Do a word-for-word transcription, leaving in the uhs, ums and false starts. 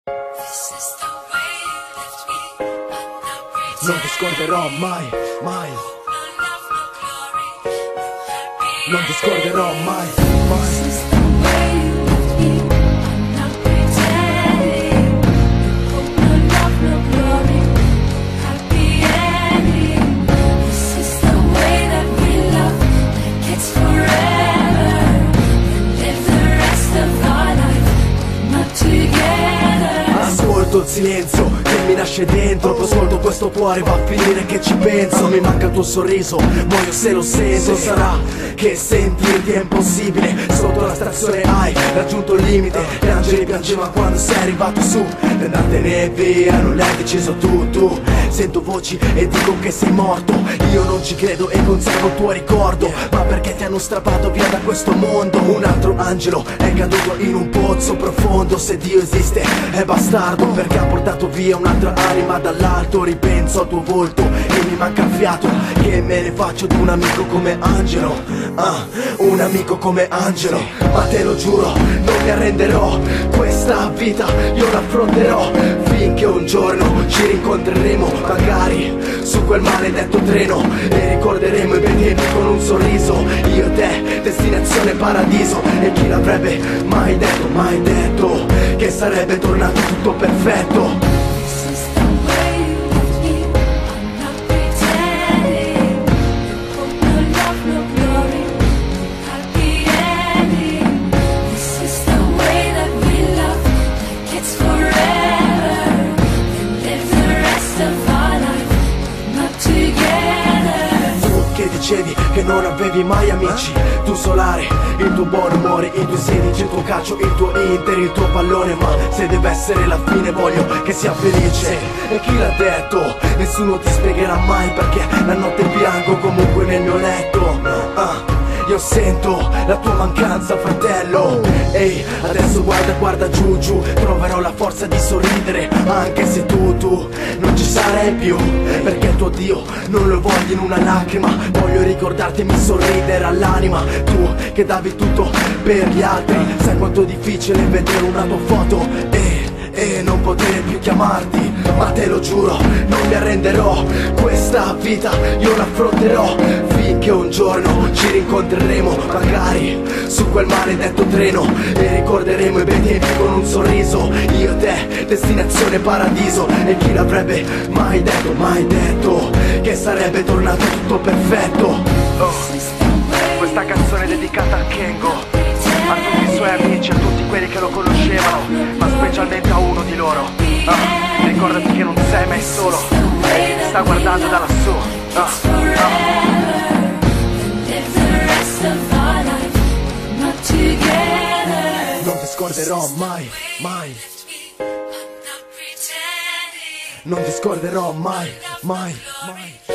Non ti scorderò mai, mai. Non ti scorderò mai, mai. Ascolto il silenzio che mi nasce dentro, poi ascolto questo cuore, va a finire che ci penso. Mi manca il tuo sorriso, muoio se lo sento. Sarà che sentirti è impossibile. Sotto la stazione hai raggiunto il limite. Gli angeli piangevano quando sei arrivato su. E andartene via, non l'hai deciso tu, tu. Sento voci e dico che sei morto. Io non ci credo e conservo il tuo ricordo, ma perché ti hanno strappato via da questo mondo. Un altro angelo è caduto in un pozzo profondo. Se Dio esiste è bastardo, perché ha portato via un'altra anima dall'alto. Ripenso al tuo volto e mi manca il fiato. Che me ne faccio di un amico come Angelo? Ah, un amico come Angelo. Ma te lo giuro, non mi arrenderò. Questa vita io l'affronterò finché un giorno ci rincontreremo, magari su quel maledetto treno, e ricorderemo i bei tempi con un sorriso. Io e te, destinazione paradiso. E chi l'avrebbe mai detto, mai detto che sarebbe tornato tutto perfetto. Dicevi che non avevi mai amici, tu solare, il tuo buon umore, i tuoi sedici, il tuo calcio, il tuo Inter, il tuo pallone. Ma se deve essere la fine voglio che sia felice. E chi l'ha detto? Nessuno ti spiegherà mai perché la notte bianco comunque nel mio letto. Ah, io sento la tua mancanza, fratello. Ehi, adesso guarda, guarda giù, giù. Troverò la forza di sorridere anche se tu, tu non ci sarai più, perché il tuo Dio non lo voglio in una lacrima. Voglio ricordarti e mi sorridere all'anima. Tu che davi tutto per gli altri. Sai quanto è difficile vedere una tua foto e, e non poter più chiamarti. Ma te lo giuro, non mi arrenderò. Questa vita io l'affronterò finché un giorno ci rincontreremo, magari su quel maledetto treno, e ricorderemo i bei tempi con un sorriso. Io e te, destinazione paradiso. E chi l'avrebbe mai detto, mai detto che sarebbe tornato tutto perfetto. Oh, questa canzone è dedicata a Kengo, a tutti i suoi amici, a tutti quelli che lo conoscevano, ma specialmente a uno di loro. Ah, ricordati che non sei mai solo, ti sta guardando da lassù. Ah, ah. Non ti scorderò mai, mai. Non ti scorderò mai, mai, mai.